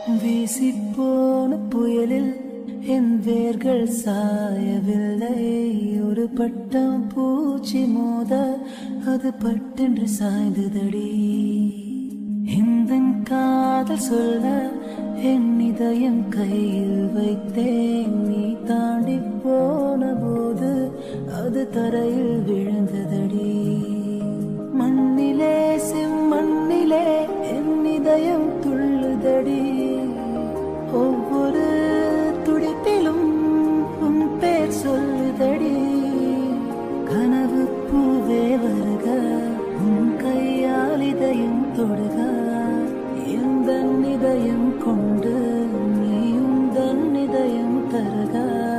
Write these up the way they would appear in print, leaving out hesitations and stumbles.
வீசிப்போன புயலில் என் வேர்கள் சாயவில்லை. ஒரு பட்டம் பூச்சி மோத அது பட்டென்று சாய்ந்ததடி. இந்த காதல் சொல்ல என் இதயம் கையில் வைத்தேன். நீ தாண்டி போன போது அது தரையில் விழுந்ததடி. மண்ணிலே செம்மண்ணிலே என் இதயம் துள்ளுதடி. ஒவ்வொரு துடிப்பிலும் உன் பேர் சொல்லுதடி. கனவு பூவே வருக, உன் கையால் இதயம் தொடுக. எந்த இதயம் கொண்டு நீ உந்தன் இதயம் தருக.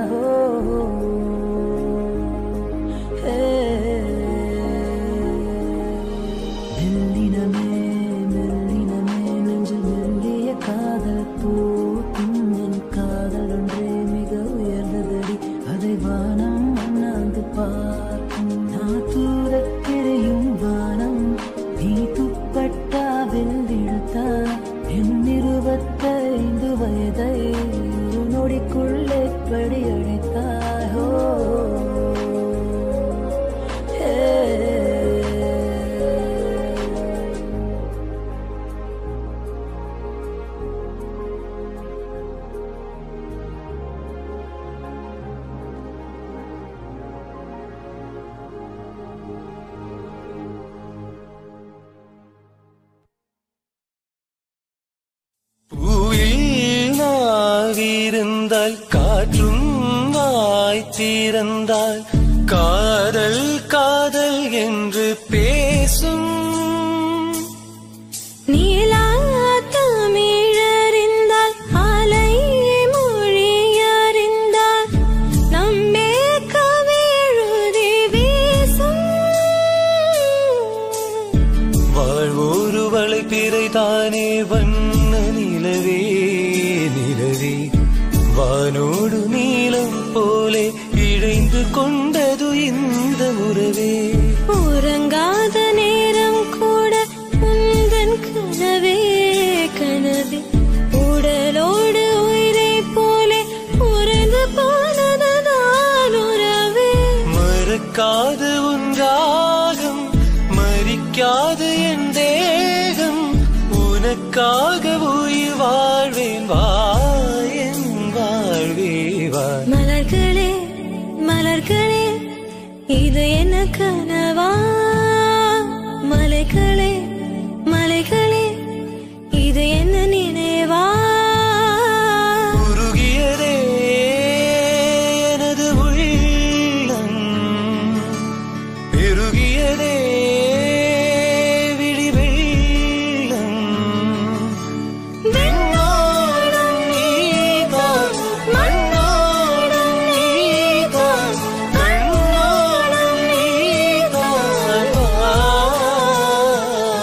மெல்லினமே மெல்லினமே நெஞ்சில் மெல்லிய காதல் பூக்கும். என் காதல் ஒன்றே மிக உயர்ந்ததடி. அதை வானம் அண்ணாந்து பார்க்கும். நான் தூரத் தெரியும் வானம் நீ துப்பட்டா வெள்ளிழுத்தா. என் 25 வயதை ஒரு நொடிக்குள்ளே படி அழைத்தாயோ. இருந்தால் காற்றும் வாய்த்திருந்தால் காதல் காதல் என்று பேசும். நீலாத்தமிழறிந்தால் அலை மொழியறிந்தால் நம்மே கவிழுதி வீசும். வாழ்வோருவளை பிறைதானே வண்ண நிலவே நிலவே. வானோடு நீலம் போலே இழைந்து கொண்டது இந்த உறவே. உறங்காத நேரம் கூட உந்தன் கனவே கனவே. உடலோடு உயிரை போலே உறைந்து போனதுதான் உறவே. மறக்காது உன்றாகம் மறிக்காது என் தேகம். உனக்காக உயிர் வாழ்வேன் வா என் வாழ்வே வா. மலர்களே மலர்களே இது என்ன கனவா. மலைகளே மலைகளே இது என்ன நினைவா. உருகியதே எனது உள்ளம் பெருகியதே விழி வெள்ளம். விண்ணோடும் நீதான் மண்ணோடும் நீதான் கண்ணோடும் நீதான்.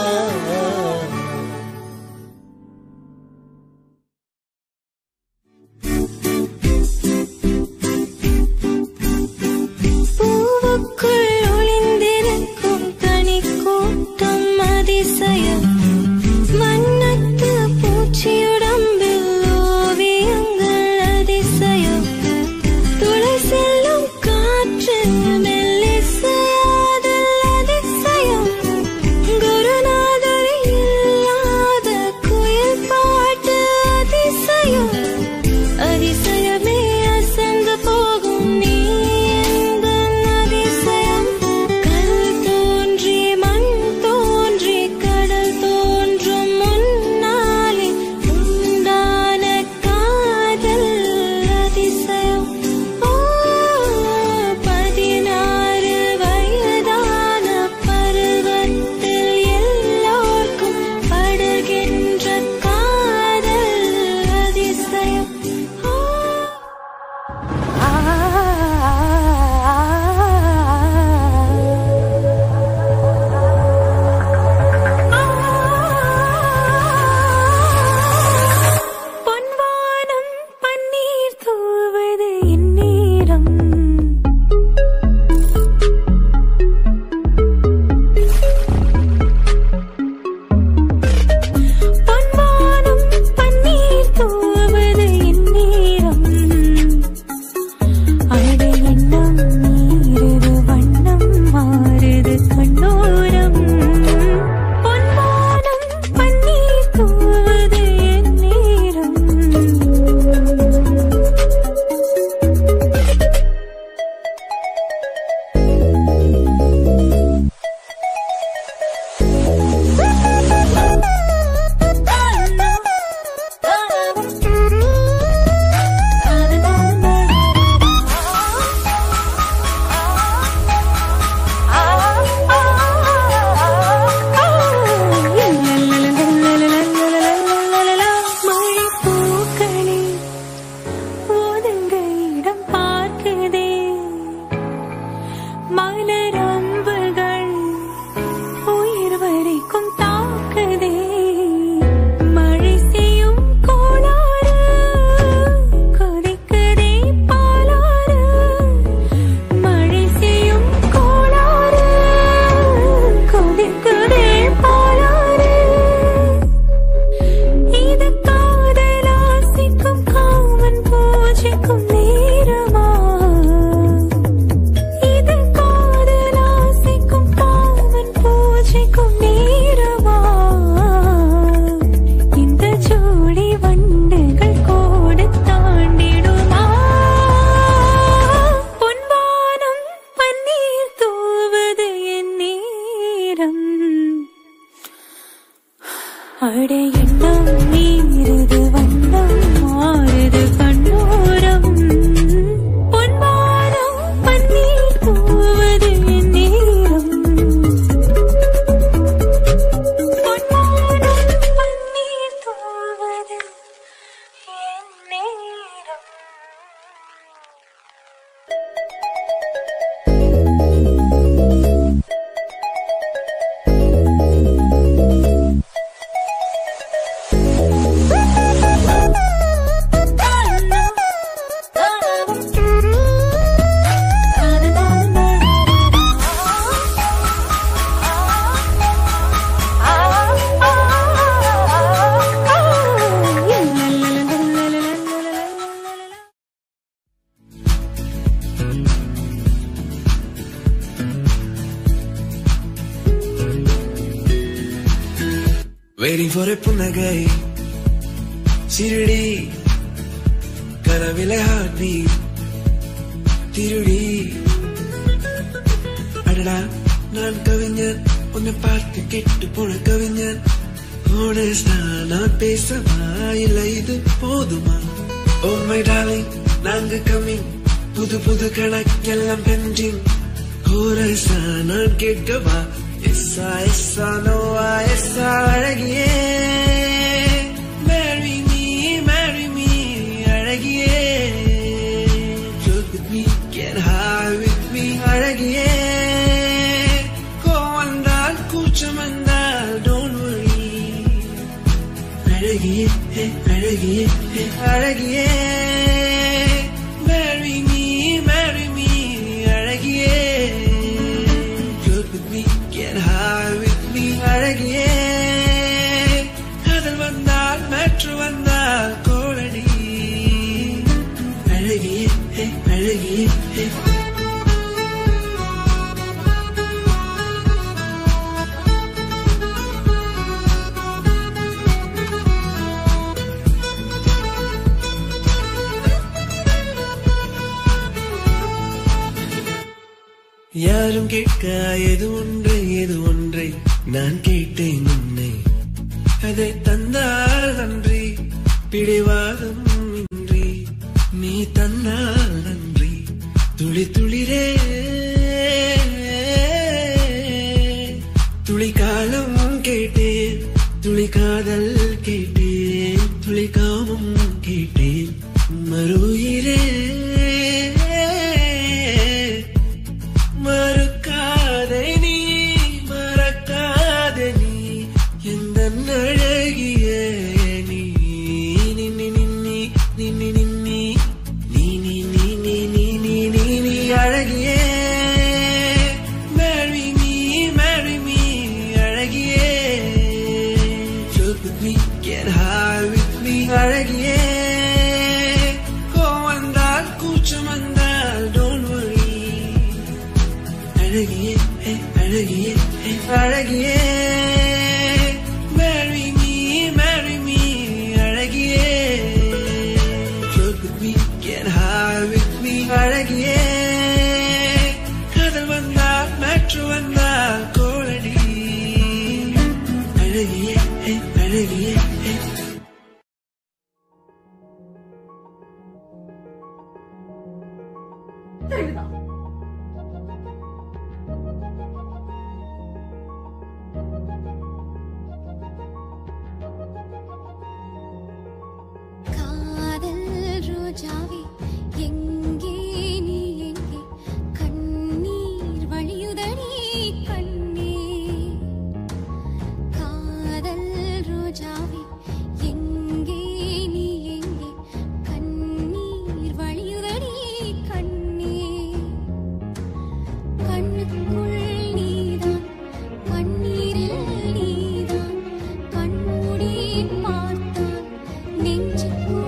ஒரு புன்னகை சிறுடி கனவிலே ஹார்ட்பீ திருடி அடடா நான் கவிஞன் உன்னை பார்த்து கெட்டு போன கவிஞன் ஹானஸ்டா நான் பேசவா இல்லை இது போதுமா ஓ மை டார்லிங் நாங்க கம்மிங் புது புது கணக்கெல்லாம் பெஞ்சிங் ஹோரஸா நான் கேட்கவா எஸ்ஸா எஸ்ஸா Noah எஸ்ஸா அழகியே marry me அழகியே look with me get high with me அழகியே கோவந்தால் கூச்சம் வந்தால் don't worry அழகியே அழகியே அழகியே marry me அழகியே look with me get high with me அழகியே காதல் வந்தால் மேற்று வந்தால் கோடடி அழகியே அழகியே யாரும் கேட்க எது ஒன்றை நான் கேட்டேன் உன்னை அதை தந்தால் நன்றி பிடிவாதம் இன்றி நீ தந்தால் நன்றி துளி துளிரே துளி காலம் கேட்டேன் துளி காதல் கேட்டேன் துளி காமம் கேட்டேன் மறுயிரே மறக்காதே நீ எந்த அழகிய நீ நின்னி நின்னி நின்னி நின்னி நீ நீ நீ நீ நீ நீ நீ நீ அழகியே marry me அழகியே look with me get high with me அழகியே கோவந்தால் கூச்சம் வந்தால் don't worry அழகியே அழகியே அழகியே marry me அழகியே look with me get high with me அழகியே காதல் வந்தால் மேற்று வந்தால் கோடடி அழகியே அழகியே ரோஜாவே எங்கே நீ எங்கே கண்ணீர் வழியுதடி கண்ணே காதல் ரோஜாவே எங்கே நீ எங்கே கண்ணீர் வழியுதடி கண்ணே கண்ணுக்குள் நீதான் கண்ணீரில் நீதான் கண்மூடி பார்த்தான் நெஞ்சுக்குள்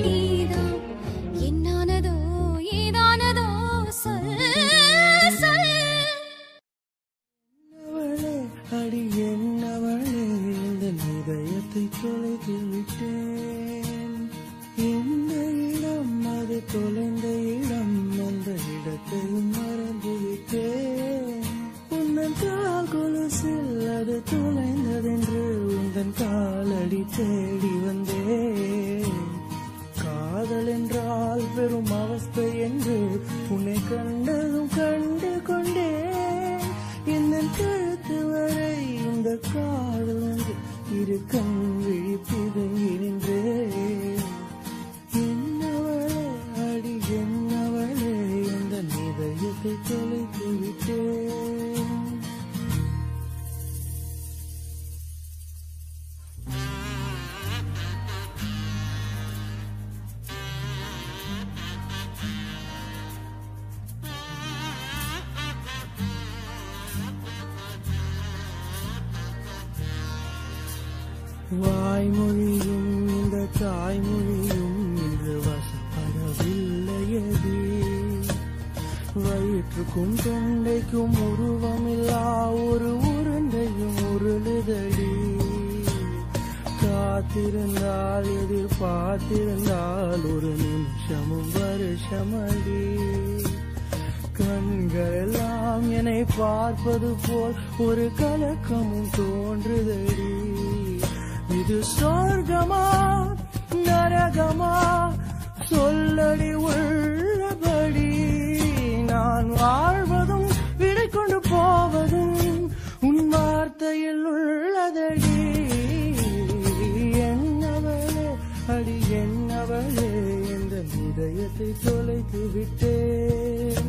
அடி என்னவளே இந்த இதயத்தை தொலைத்து விட்டேன் இந்த இடம் அது தொலைந்த இடம் அந்த இடத்தையும் மறந்து விட்டேன் உந்தன் கால் கொலுசில் அது தொலைந்ததென்று உந்தன் காலடி தேடி வந்தேன் காதல் என்றால் பெரும் அவஸ்தை என்று உன்னை கண்டதும் கண்டு கொண்டேன் என் கழுத்து வரை இந்த காதல் வந்து இரு கண் விழிப்பிது நின்றேன் என்னவளே அடி என்னவளே இந்த இதயத்தை தொலைத்து விட்டேன் வாய்மொழியும் இந்த தாய்மொழியும் இன்று வசப்படவில்லையது வயிற்றுக்கும் தொண்டைக்கும் உருவமில்லா ஒரு உருண்டையும் உருளுதடி காத்திருந்தால் எதிர்பார்த்திருந்தால் ஒரு நிமிஷமும் வருஷமடி கண்கள் எல்லாம் என்னை பார்ப்பது போல் ஒரு கலக்கமும் தோன்றுதடி இது சொர்க்கமா நரகமா சொல்லடி உள்ளபடி நான் வாழ்வதும் விடை கொண்டு போவதும் உன் வார்த்தையில் உள்ளதடி என்னவளே அடி என்னவளே இந்த இதயத்தை தொலைத்து விட்டேன்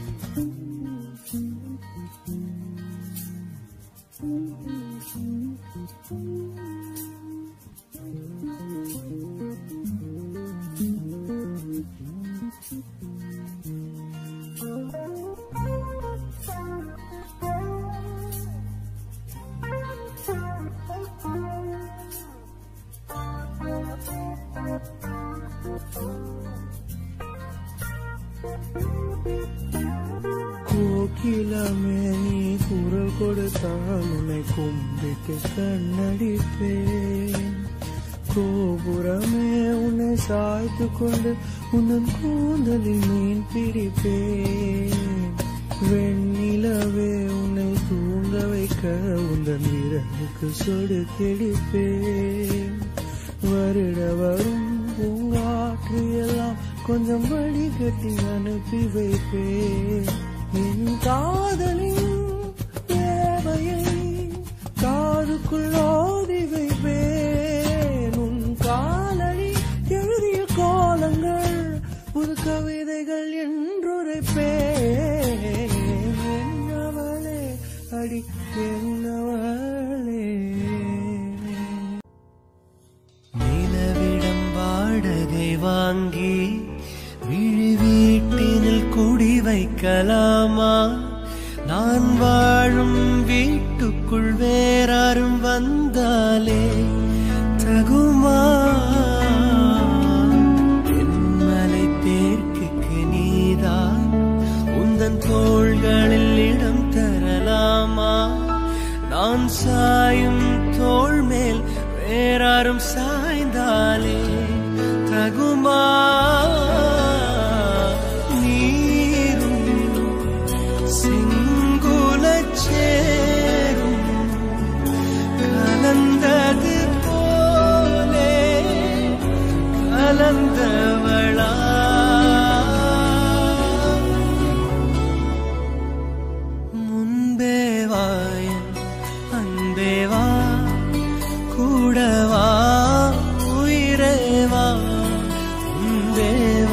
கோகிலமே நீ குரல் கொடுத்தால் உன்னை கும்பிட்டு கண்ணடிப்பேன் கோபுரமே உன்னை சாய்த்து கொண்டு உன்னன் கூந்தலில் மீன் பிடிப்பேன் வெண்ணிலவே உன்னை தூங்க வைக்க உந்தன் விரலுக்கு சொடுக்கெடுப்பேன் வருட வரும் பூங்காற்று எல்லாம் கொஞ்சம் வடிகட்டி அனுப்பி வைப்பேன் என் காதலின் தேவையை காதுக்குள் ஓதி வைப்பேன் உன் காலடி எழுதிய கோலங்கள் புது கவிதைகள் என்றுரைப்பேன் என்னவளே அடி என்னவளே நிலவிடம் வாடகை வாங்கி விழி வீட்டினில் குடி வைக்கலாமா நான் வாழும் வீட்டுக்குள் வேறாரும் வந்தாலே தகுமா தென்மலை தேர்க்குக்கு நீதான் உந்தன் தோள்களில் இடம் தரலாமா நான் சாயும் தோள் மேல் வேறாரும் சாய்ந்தாலே தகுமா சேரும் கலந்தது போலே கலந்தவளா முன்பே வாயன் அன்பேவா கூடவா உயிரேவா முன்பே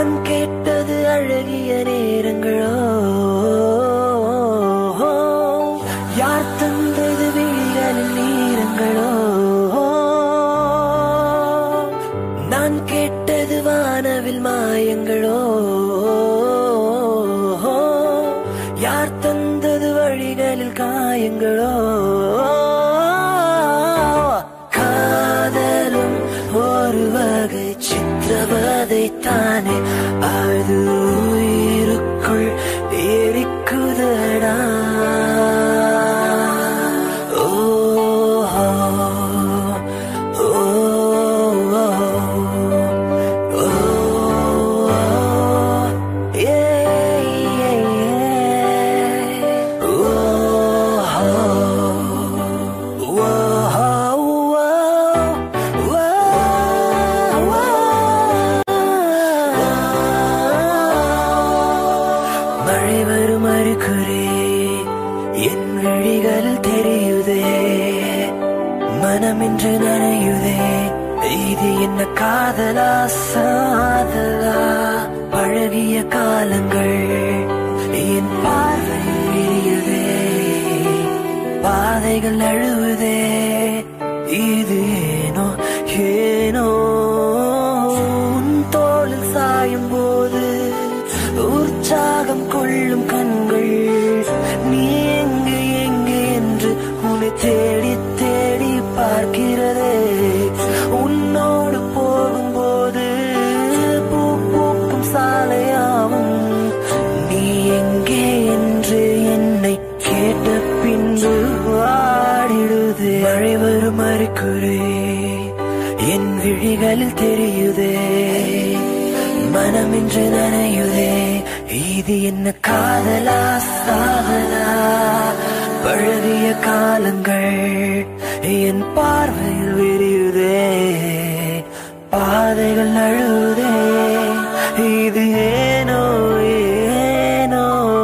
நான் கேட்டது அழகிய நேரங்களோ, யார் தந்தது விழிகளின் நேரங்களோ, நான் கேட்டது வானவில் மாயங்களோ, யார் தந்தது வழிகளில் காயங்களோ. காதலும் ஒரு வகை சித்திரவதைத்தானே, அது உயிருக்குள் எரிக்குதடா. மனமின்று நனையுதே, இது என்ன காதலா சாதலா? பழகிய காலங்கள் என் பார்வையில் விரியுதே, பாதைகள் அழுவுதே, இது ஏனோ ஏனோ. உன் தோளில் சாயும் போது உற்சாகம் கொள்ளும் கண்கள், நீ எங்கு எங்கு என்று உன்னை தேடி தேடி பார்க்கிறதே. உன்னோடு போகும்போது பூ பூக்கும் சாலையாவும், நீ எங்கே என்று என்னை கேட்ட பின்பு வாடிடுதே. மழை வரும் அறிகுறி என் விழிகளில் தெரியுதே, மனமின்று நனையுதே, இது என்ன காதலா சாதலா? பழகிய காலங்கள் என் பார்வையில் விரியுதே, பாதைகள் அழுதே, இது ஏனோ ஏனோ.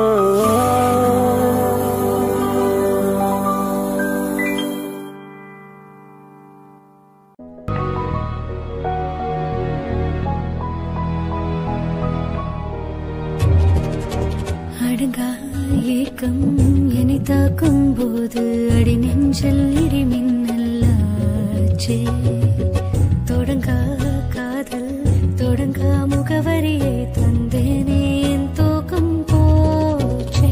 அடங்கா ஏக்கம் என்னை தாக்கும் போது அடி நெஞ்சல் இடிமின்னல்லாச்சே. தொடங்கா காதல் தொடங்கா முகவரியை தந்தேனே, என் தூக்கம் போச்சே.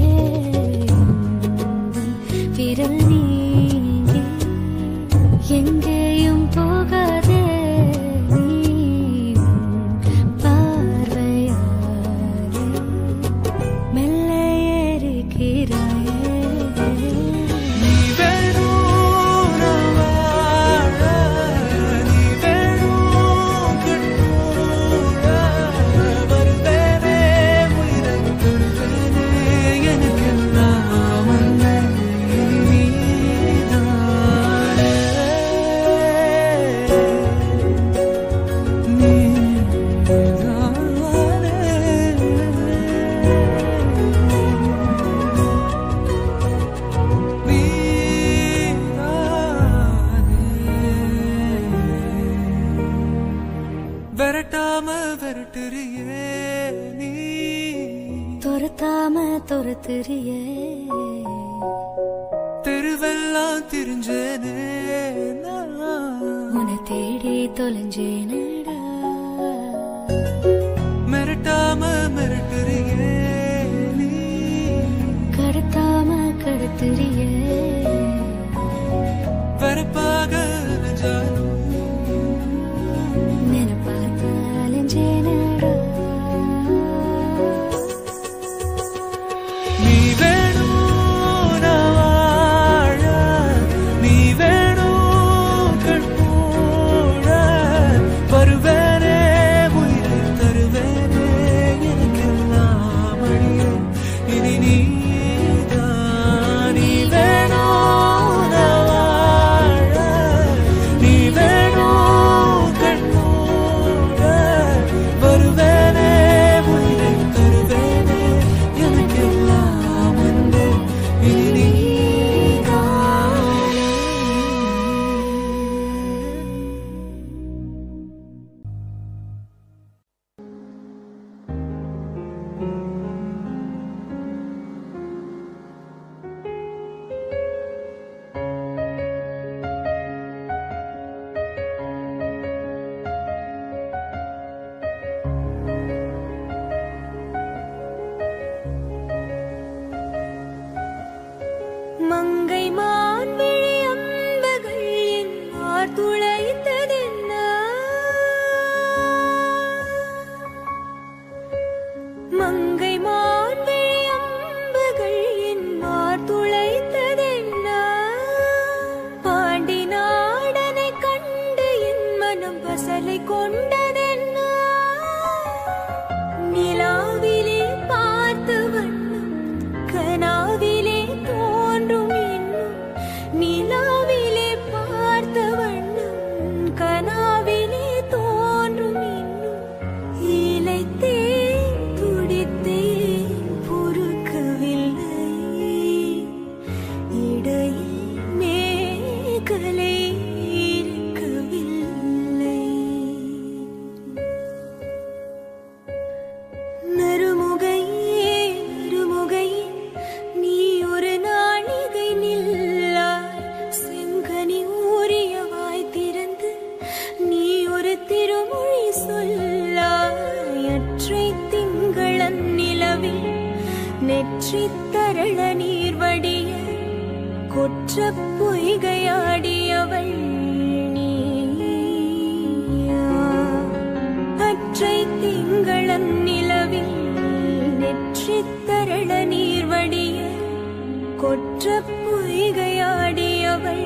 விரல் நீங்கி எங்கேயும் போகாதே, துரத்துறியே. தெருவெல்லாம் தெரிஞ்சேனே, உன்னை தேடி தொலைஞ்சேனடா. மிரட்டாம மிரட்டுறியே, கடத்தாம கடத்துறியே. வரப்பாக நினைப்பாத்தாலஞ்சேனடா. நீ கொண்டதென்ன நிலாவிலே பார்த்த வண்ணம் கனாவிலே தோன்றும் இன்னும் நிலாவிலே பார்த்த வண்ணம் கனாவிலே தோன்றும் இன்னும் இளைத்தேன் துடித்தேன் பொறுக்கவில்லை இடையில் மேகலை இருக்கவில்லை நறுமுகையே நறுமுகையே நீ ஒரு நாழிகை நில்லாய் செங்கனி ஊறிய வாய் திறந்து நீ ஒரு திருமொழி சொல்லாய் அற்றை திங்களன் நிலவில் நெற்றி தரள நீர் வடிய கொற்ற பொய்கையாடியவள் நீயா அற்றை திங்களன் நிலவில் நெற்றி தரள நீர் வடிய கொற்ற பொய்கையாடியவள்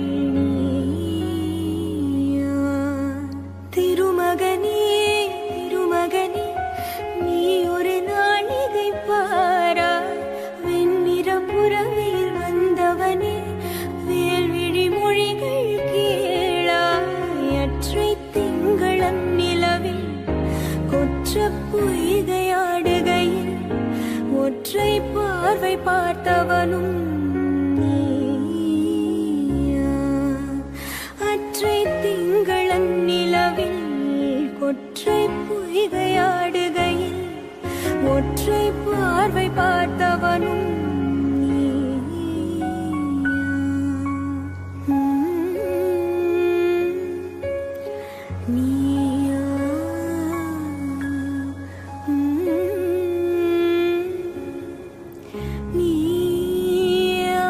நீயா திருமகனே திருமகனே நீ ஒரு நாழிகை பாராய் வெண்ணிற புறவில் வந்தவனே வேல்விழி மொழிகள் கேளாய் அற்றை திங்களன் நிலவில் கொற்ற பொய்கையாடுகையில் ஒற்றை பார்வை பார்த்தவனும் நீயா அற்றை திங்களன் நிலவில் கொற்றை பொய்கையாடுகையில் ஒற்றை பார்வை பார்த்தவனும் நீயா நீயா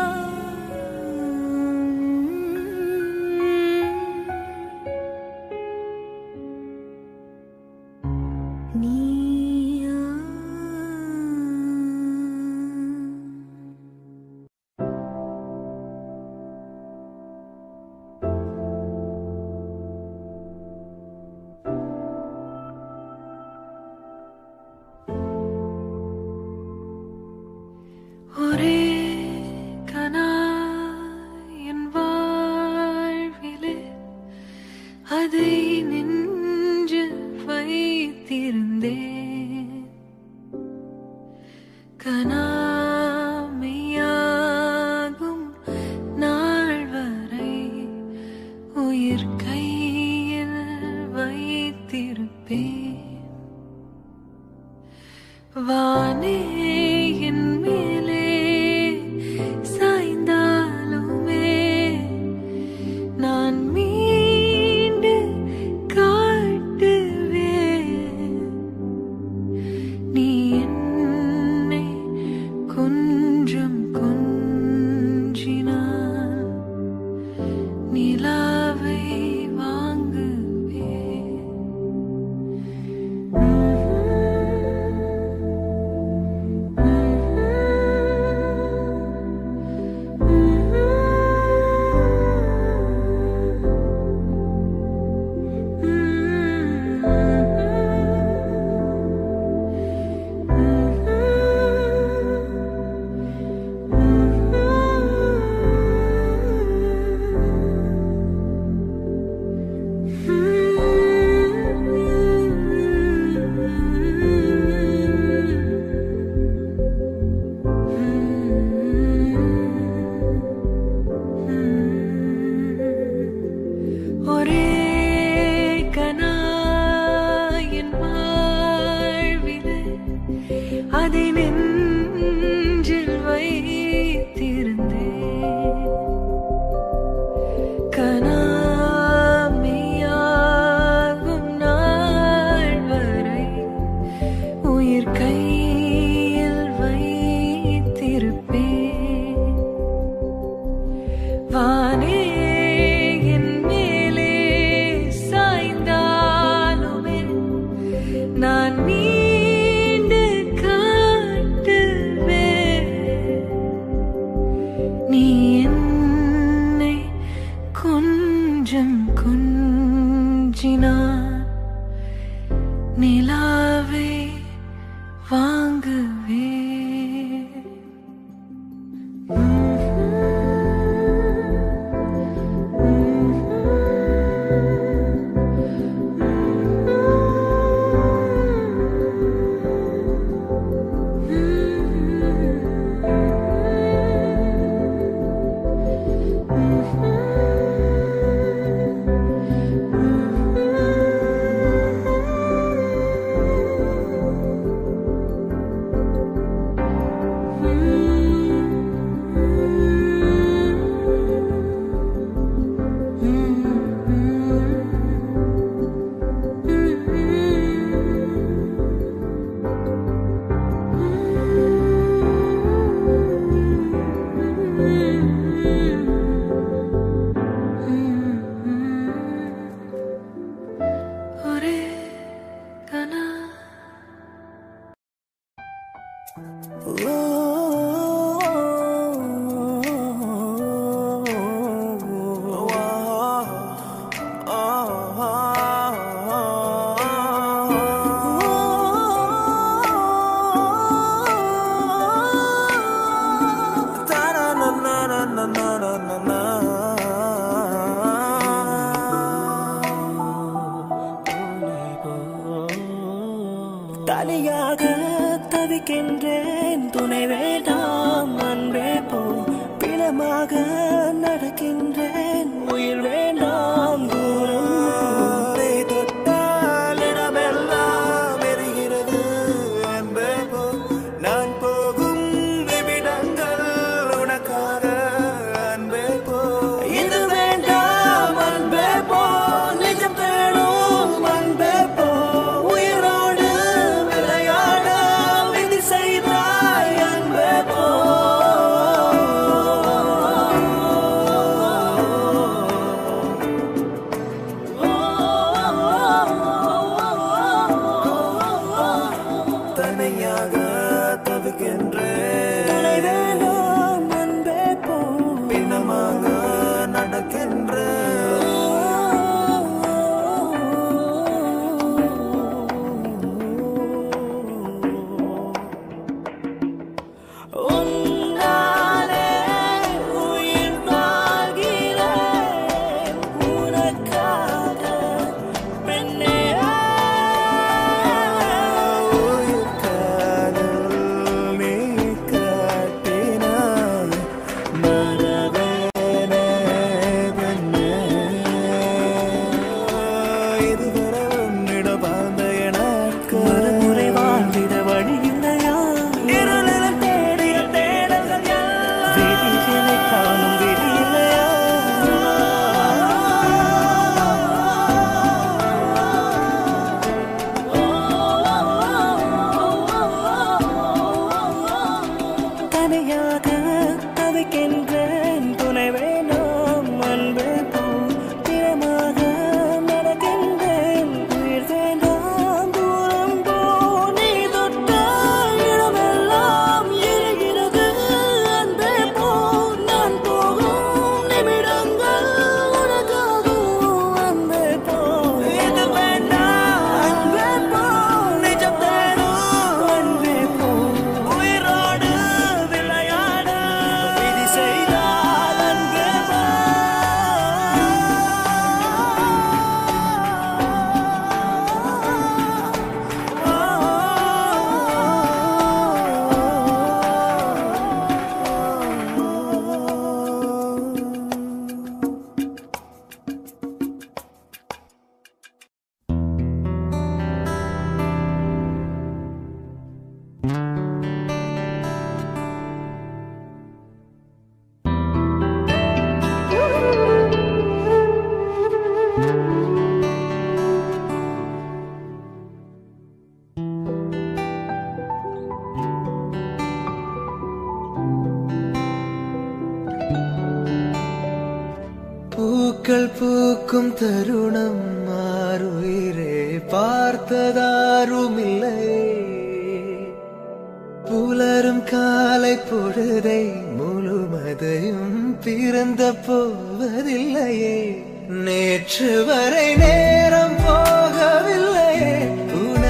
நீயா ஒரே கனா என் வாழ்விலே அதை நெஞ்சில் வைத்திருந்தேன் கனாமையாகும் நாள் வரை உயிர் கையில் வைத்திருப்பேன் வானே என் மேலே சாய்ந்தாலுமே நான் மீண்டு காட்டுவேன் நீ என்னை கொஞ்சம் கொஞ்சினான் நிலாவை வாங்குவேன் நிலாவை வாங்குவே தனியாக தவிக்கின்றேன் துணை வேண்டாம் அன்பே போ பிணமாக நடக்கின்றேன் உயிர் வேண்டாம் தூரம் தொட்டால் இடமெல்லாம் எரிகிறது அன்பே போ நான் போகும் நிமிடங்கள் உனக்காக அன்பே போ இது வேண்டாம் அன்பே போ நிஜம் தேடும் அன்பே போ உயிரோடு விளையாட விதி செய்தாய் அன்பே போ தனியாக தவிக்கின்றேன் துணை வேண்டாம் அன்பே போ பிணமாக உன்னாலே உயிர் வாழ்கிறேன் உனக்காக பெண்ணே உயிர் காதல் நீ காட்டினாய் மறவேனே பெண்ணே இதுவரை உன்னிடம் வாழ்ந்த எனக்கு மறுமுறை வாழ்ந்திட வழி இல்லையா இருளில் தேடிய தேடல்கள் எல்லாம் விதிகளை காணும் விதி இல்லையா தனியாக தவிக்கின்றேன் துணை வேண்டாம் அன்பே போ பிணமாக நடக்கின்றேன் உயிர் வேண்டாம் தூரம் போ நீ தொட்டால் இடமெல்லாம் எரிகிறது அன்பே போ நான் போகும் நிமிடங்கள் உனக்காகும் அன்பே போ இது வேண்டாம் அன்பே போ நிஜம் தேடும் அன்பே போ உயிரோடு விளையாட விதி செய்தால் அன்பே போ பூக்கள் பூக்கும் தருணம் மாறுயிரே பார்த்ததாருமில்லை புலரும் காலை பொழுதை முழுமதையும் பிறந்த போவதில்லையே நேற்று வரை நேரம் போகவில்லையே உன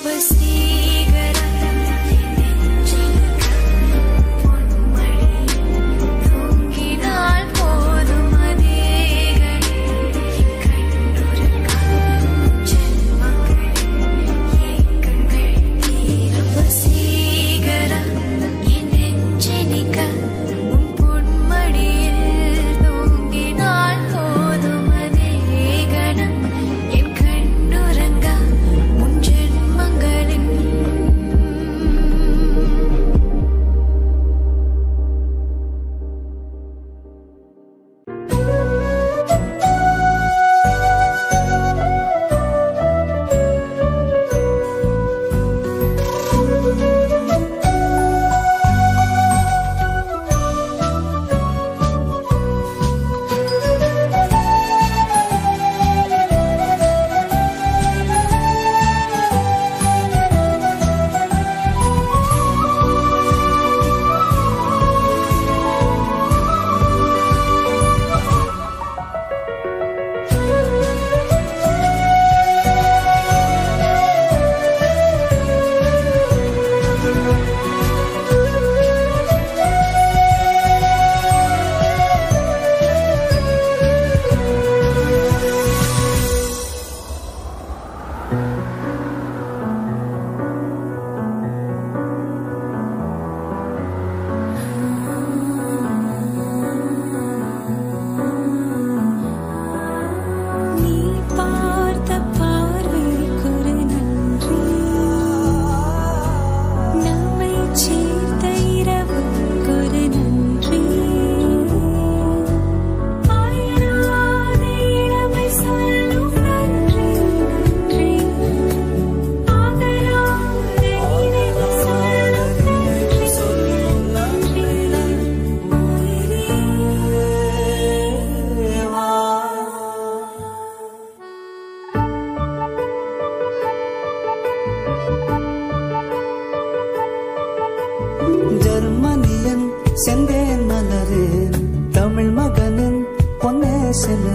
செந்தேன் மலரே தமிழ் மகனின் பொன்னேசனே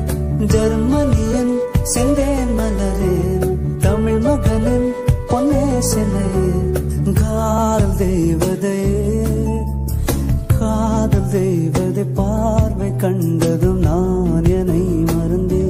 ஜெர்மனியன் செந்தேன் மலரே தமிழ் மகனின் பொன்னேசனே காதல் தெய்வதே பார்வை கண்டதும் நான் என்னை மறந்தேன்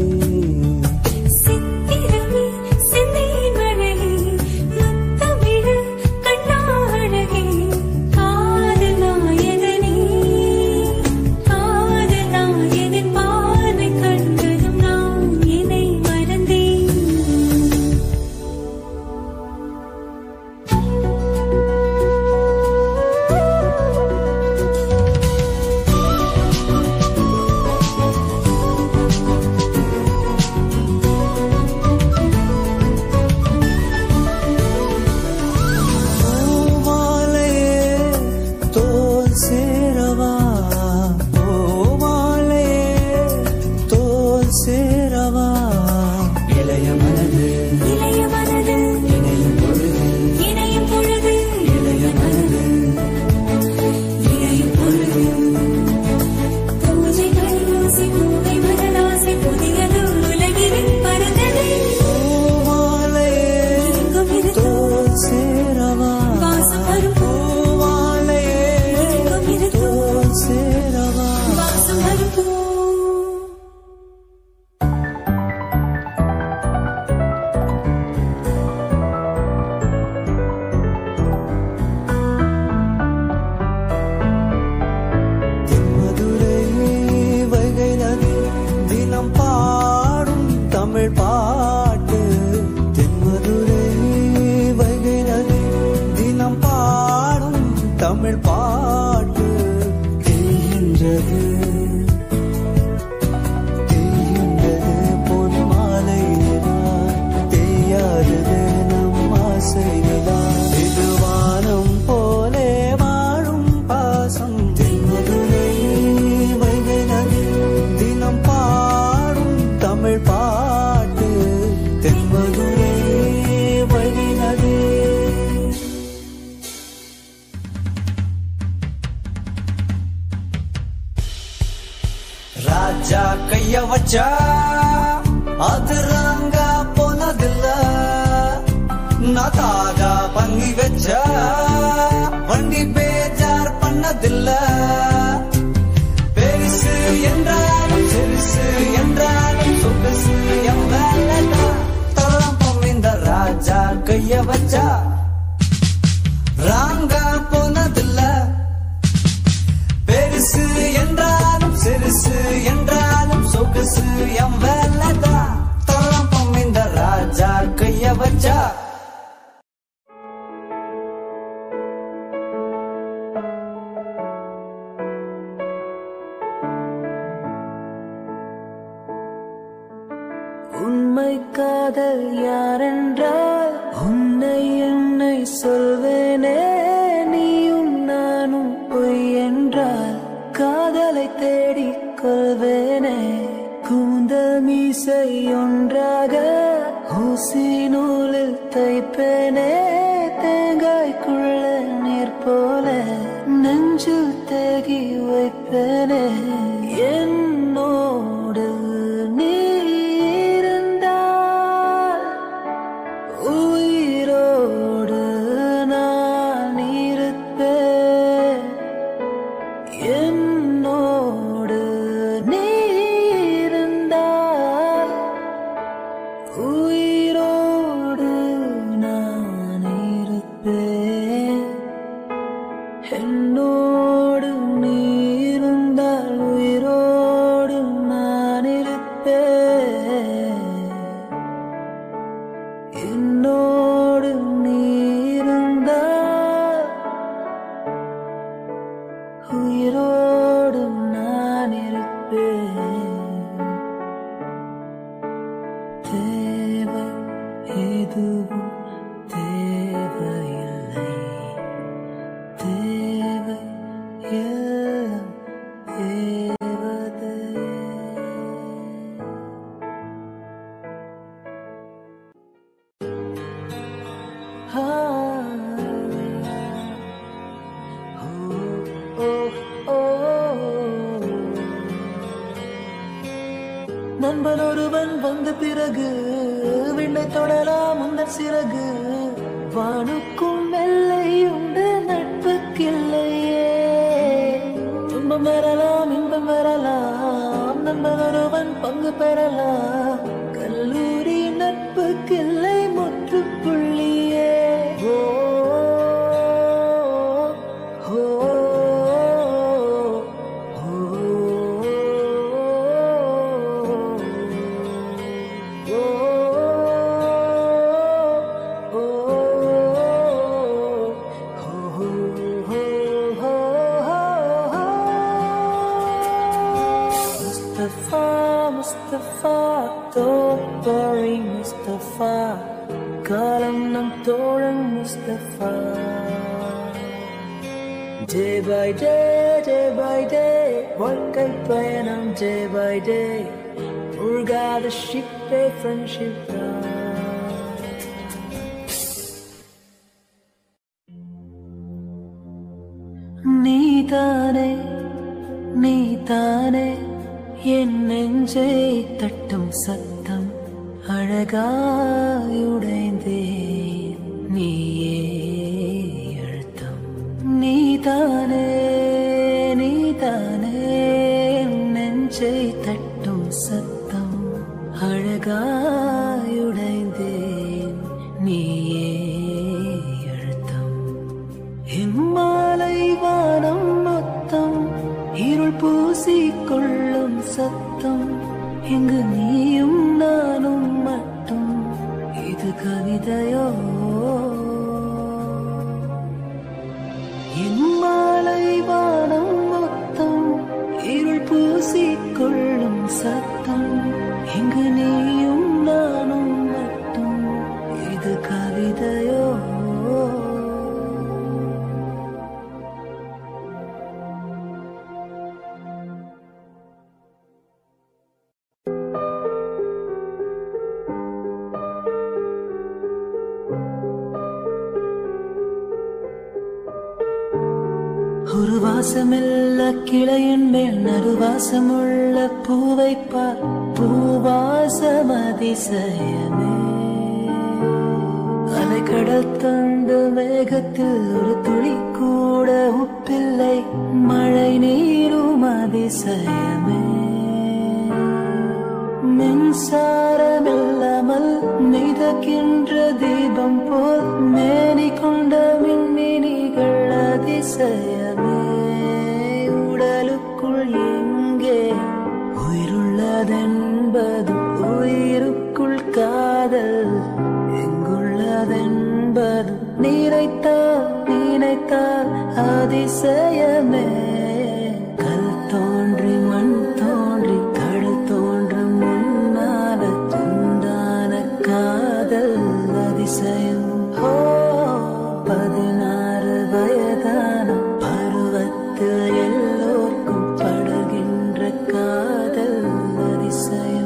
ராஜா கைய வச்சா அது ராங்கா போனதில்ல நான் தாஜா பண்ணி வச்ச வண்டி பேஜார் பண்ணதில்ல. பெருசு என்றாலும் சிறுசு என்றாலும் சொகுசு என் வேலைதான். தரம்பம் இந்த ராஜா கைய வச்சா ராங்கா போனதில்ல. பெருசு என்றாலும் சிறுசு என்றாலும் சொகுசு என் வேலைதான். தரம்பம் இந்த ராஜா கைய வச்சா. உண்மை காதல் யாரென்றால் உன்னை என்னை சொல்வேனே. நீயும் நானும் பொய் என்றால் காதலை தேடிக் கொள்வேனே. கூந்தல் மீசை ஒன்றாக ஊசி நூலில் தைப்பேனே. தேங்காய்க்குள்ள நீர் போல நெஞ்சில் தேகி வைப்பேனே. என்னோடு நீ நண்பன் ஒருவன் வந்த பிறகு விண்ணை தொடலாம் முந்தன் சிறகு. வானுக்கும் எல்லை உண்டு நட்புக்கில்லையே. துன்பம் வரலாம் இன்பம் வரலாம் நண்பன் ஒருவன் பங்கு பெறலாம். கல்லூரி நட்புக்கில்லை முற்றுப்புள்ளியே. ஓ காலம் நம் தோழன் முஸ்தபா. Day by day வாழ்க்கை பயணம் day by day. முழுகாத ஷிப்பே ஃப்ரெண்ட்ஷிப். நீதானே நீதானே என் நெஞ்சை தட்டும் சத்தம். அழகாயுடைந்தேன் நீயே அழுத்தம். நீதானே நீதானே நெஞ்சை தட்டும் சத்தம். அழகாயுடைந்தேன் நீயே அழுத்தம். இம்மாலை வானம் மொத்தம் இருள் பூசிக்கொள்ளும் சத்தம். எங்கு நீயும் நானும் மட்டும் இது கவிதையோ? இம்மாலை வானம் மொத்தம் இருள் பூசிக்கொள்ளும் சத்தம். எங்கு நீயும் நானும் மட்டும் இது கவிதையோ? ஒரு வாசமில்ல கிளையின் மேல் நறுவாசமுள்ள பூவை பார். பூவாசம் அதிசயமே. அலை கடல் தந்த மேகத்தில் ஒரு துளி கூட உப்பில்லை மழை நீரும் அதிசயமே மின்சாரமில்லாமல் மிதக்கின்ற தீபம் போல் மேனி கொண்ட மின்மினிகள் அதிசயமே உடலுக்குள் எங்கே உயிருள்ளதென்பது உயிருக்குள் காதல் எங்குள்ளதென்பது நினைத்தால் அதிசயமே கல் தோன்றி மண் தோன்றி கடல் தோன்றும் முன்னால துண்டான காதல் அதிசயம் 16 வயதான பருவத்தில் எல்லோருக்கும் படுகின்ற காதல் அதிசயம்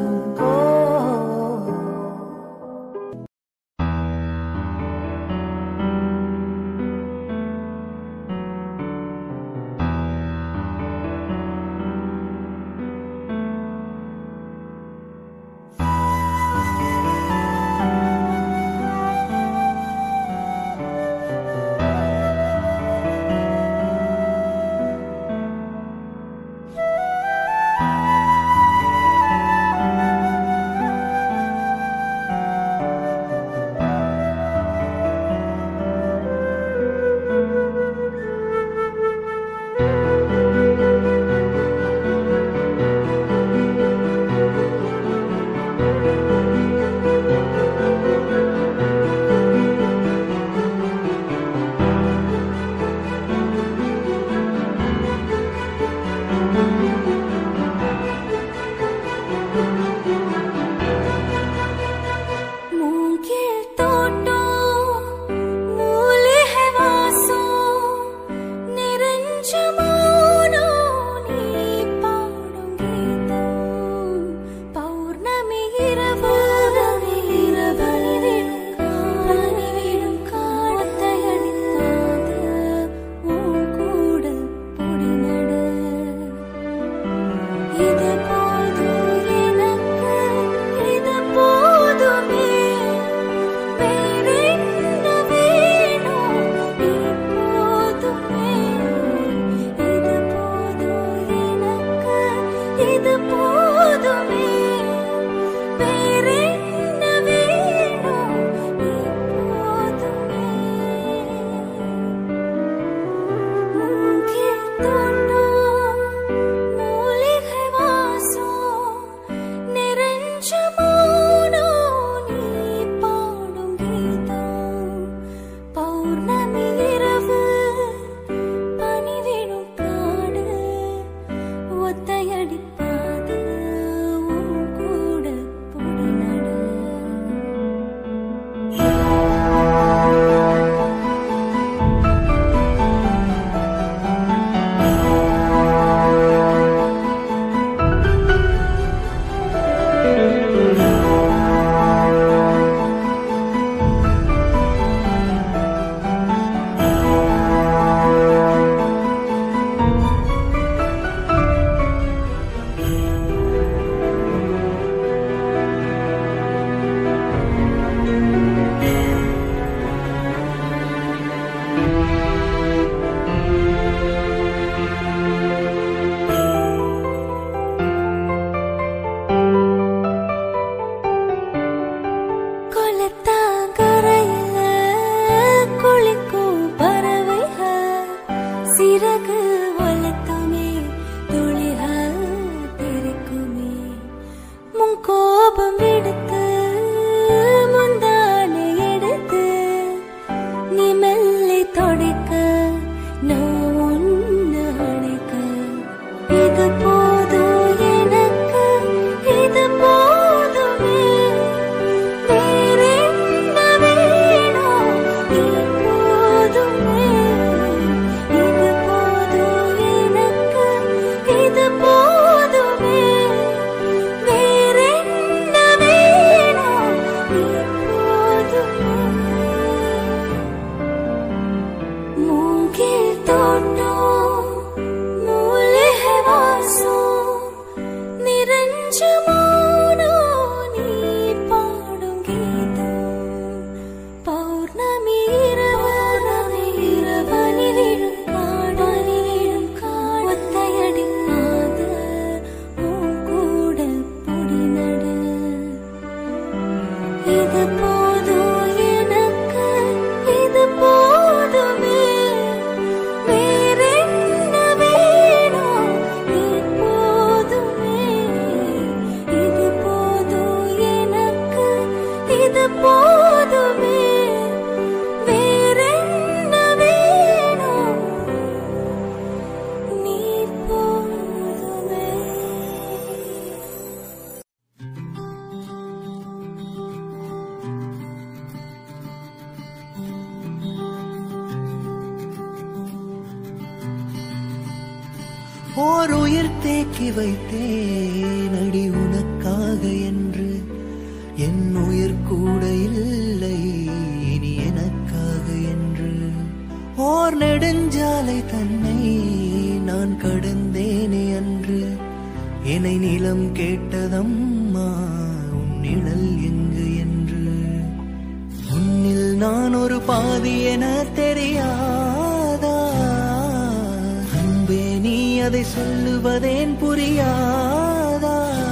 ஓர் உயிர் தேக்கி வைத்தேன் அடி உனக்காக என்று. என் உயிர் கூட இல்லை இனி எனக்காக என்று. ஓர் நெடுஞ்சாலை தன்னை நான் கடந்தேனே அன்று. என்னை நிலம் கேட்டதம்மா உன் நிழல் எங்கு என்று. உன்னில் நான் ஒரு பாதி என தெரியாதா அன்பே, நீ அதை சொல்லுவதேன் புரியாதா?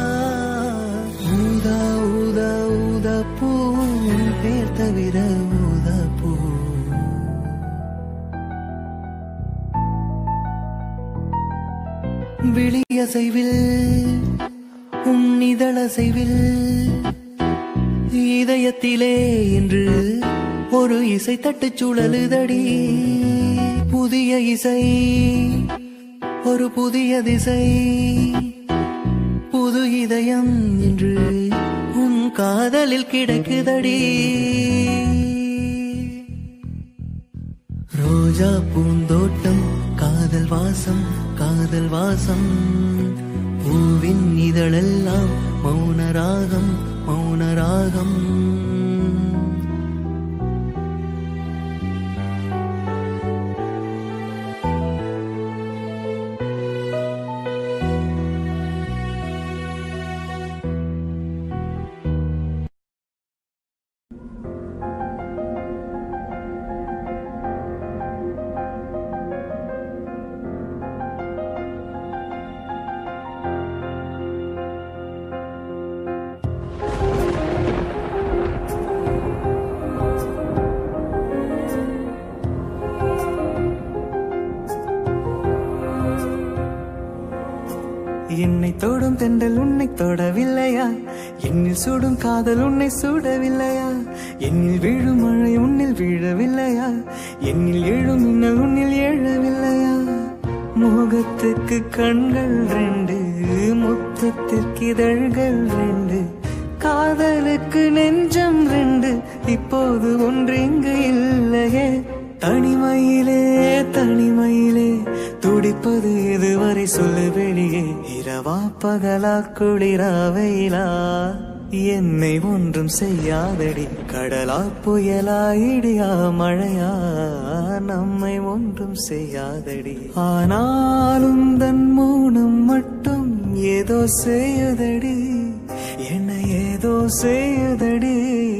ஊதா ஊதா ஊதா பூ பேர் தவிர ஊதா பூ. விழியசைவில் உன் இதழசைவில் இதயத்திலே என்று ஒரு இசை தட்டு சுழலுதடி. புதிய இசை ஒரு புதிய திசை. புது இதயம் என்று உன் காதலில் கிடக்குதடி. ரோஜா பூந்தோட்டம் காதல் வாசம் காதல் வாசம். பூவின் இதழெல்லாம் மௌனராகம் மௌனராகம். என்னை தொடும் தென்றல் உன்னை தொடவில்லையா? என்னில் சுடும் காதல் உன்னை சுடவில்லையா? என்னில் வீழும் மழை உன்னில் வீழவில்லையா? என்னில் எழும் மின்னல் உன்னில் எழவில்லையா? முகத்துக்கு கண்கள் ரெண்டு, முத்தத்திற்கு இதழ்கள் ரெண்டு, காதலுக்கு நெஞ்சம் ரெண்டு, இப்போது ஒன்று இங்கு இல்லையே. தனிமையிலே தனிமையிலே துடிப்பது இதுவரை சொல்லு வெளியே. இரவா பகலா குளிரா வெயிலா என்னை ஒன்றும் செய்யாதடி. கடலா புயலா இடியா மழையா நம்மை ஒன்றும் செய்யாதடி. ஆனாலும் தன் மௌனம் மட்டும் ஏதோ செய்யுதடி, என்னை ஏதோ செய்யுதடி.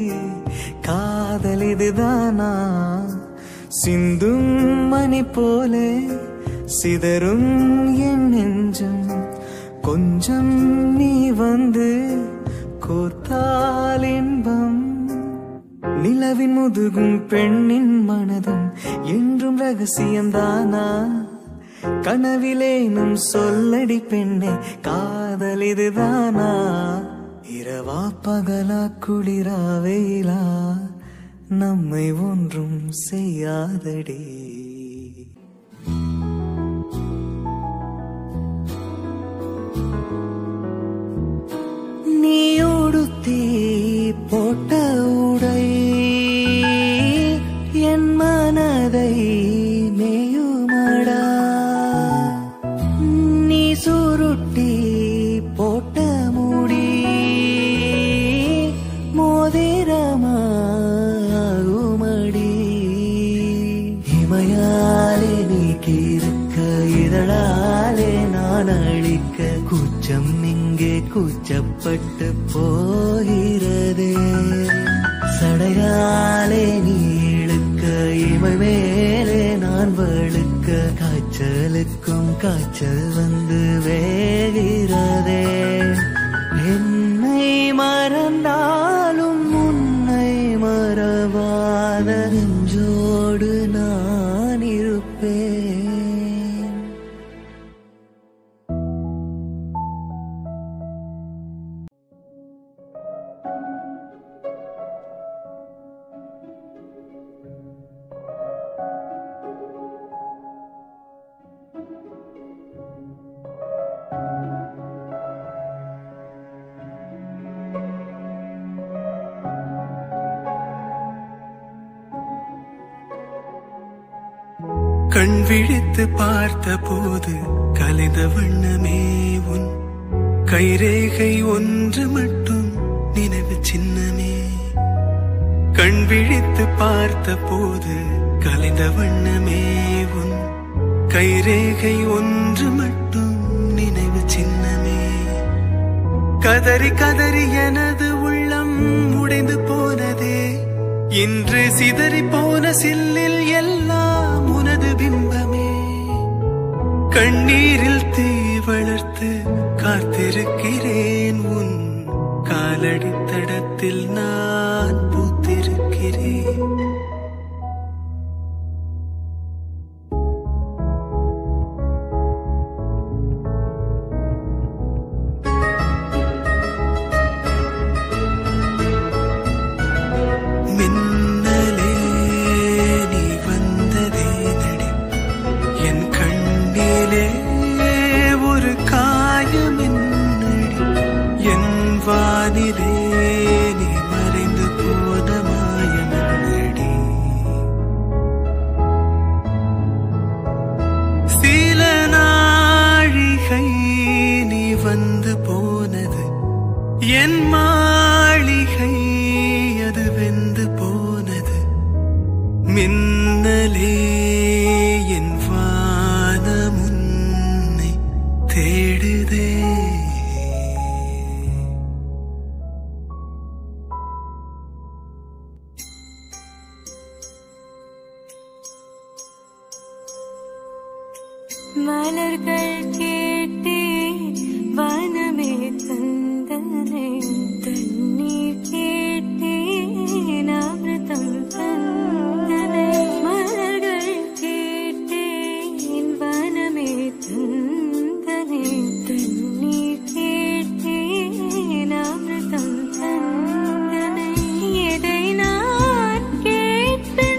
காதல் இதுதானா? சிந்தும் மணி போலே சிதறும் என் நெஞ்சம். கொஞ்சம் நீ வந்து கோர்த்தால் இன்பம். நிலவின் முதுகும் பெண்ணின் மனதும் என்றும் ரகசியம்தானா? கனவிலேனும் சொல்லடி பெண்ணே, காதல் இதுதானா? இரவா பகலா குளிரா வெயிலா நம்மை ஒன்றும் செய்யாதடி. நீயோடுத்தீ போட்ட உடை என் மனதை மேயுமடா. நீ சுருட்டி போட்ட முடி மோதிரமாகுமடி. இமையாலே நீ கிறுக்க, இதழாலே நான் அழிக்க, கூச்சம் இங்கே கூச்சப்பட்டு போகிறதே. சடையாலே நீ இழுக்க, இமை மேலே நான் வழுக்க, காய்ச்சலுக்கும் காய்ச்சல் வந்து வேகிறதே. என்னை மறந்தாலும் உன்னை மறவாத நெஞ்சோடு நான் இருப்பேன். கண் விழித்து பார்த்த போது கலைந்த வண்ணமே உன் கைரேகை ஒன்று மட்டும் நினைவு சின்னமே. கண் விழித்து பார்த்த போது கலைந்த வண்ணமே உன் கைரேகை ஒன்று மட்டும் நினைவு சின்னமே. கதறி கதறி எனது உள்ளம் உடைந்து போனதே, இன்று சிதறி போன சில்லில் எல்லாம் உனது பிம்பமே. கண்ணீரில் தீ வளர்த்து காத்திருக்கிறேன், உன் காலடி தடத்தில் நான் பூத்திருக்கிறேன். என் மாளிகை அது வெந்து போனது. மின்னலே என் வானம் உன்னை தேடுதே. மலர்கள் கேட்டே வனமே தந்தனை, தண்ணீர் கேட்டே அமிர்தம் தந்தனை. மலர்கள் கேட்டே வனமே தந்தனை, தண்ணீர் கேட்டே அமிர்தம் தந்தனை. எதை நான் கேட்பேன்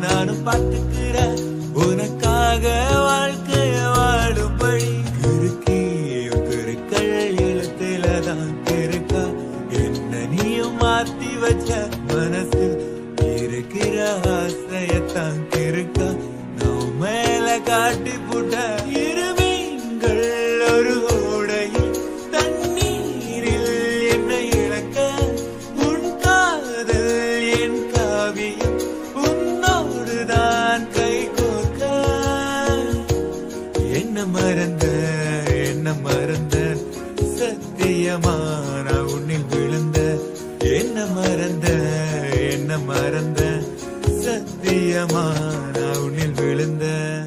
நானும் பார்த்துக்கிறேன் உனக்காக வாழ்க்கைய வாழும்படி கிருக்கள் எழுத்துலதான் இருக்கா என்ன நீயும் மாத்தி வச்ச மனசு இருக்கிற ஆசையத்தான் இருக்கா நான் மேல காட்டி புட்ட இருமீன்கள் ஒரு ஓடையில் தண்ணீரில் என்னை இழக்க உன் காதல் என் காவியம் உன்னோடுதான் கை கோர்க்க என்ன மறந்த சத்தியமா நான் உன்னில் விழுந்த என்ன மறந்த சத்தியமா நான் உன்னில் விழுந்த